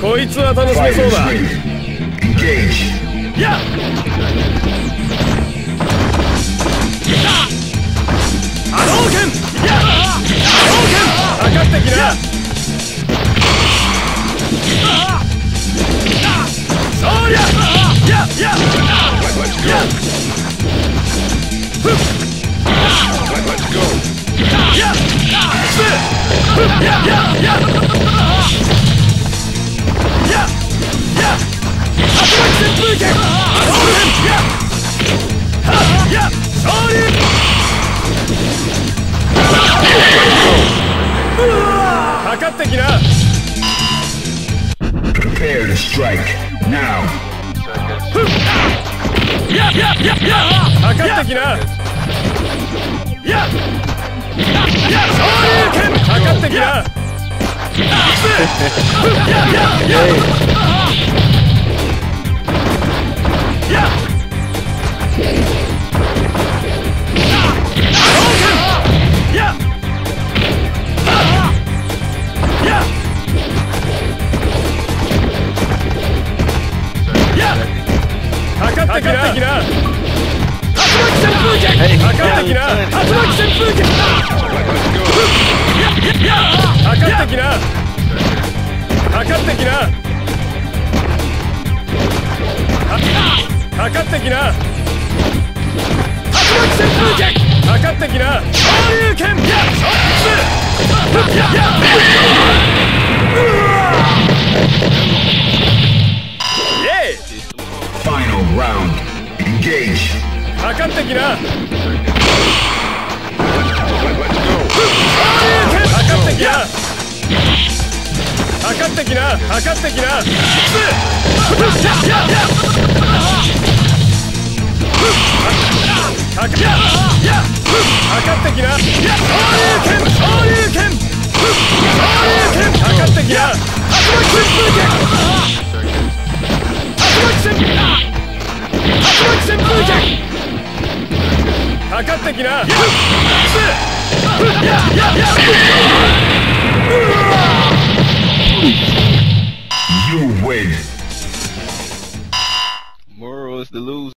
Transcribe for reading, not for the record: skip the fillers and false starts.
こいつは楽しめそうだ。やっ波動拳、やっ波動拳、かかってきな。そりゃやっやっやっふっやっすふっやっやっやっやっやっ竜巻旋風剣、波動拳、やっはっやっ勝利。かかってきな。 Prepare to strike now. やっやっやっやっかかってきな。やっやっ昇竜拳、かかってきな。やっやっやっやっ波動拳、やっやっやっかかってきな。竜巻旋風剣、かかってきな。竜巻旋風剣、やっかかってきな。かかってきな。かかってきな。竜巻旋風剣、かかってきな。昇竜拳、やっやっやっイエーイ。 Final round. Engage. かかってきな。かかってきな。かかってきな。かかってきな。かかってきな。昇竜拳、かかってきな。竜巻旋風剣、かかってきな。 You win. Moral is to lose.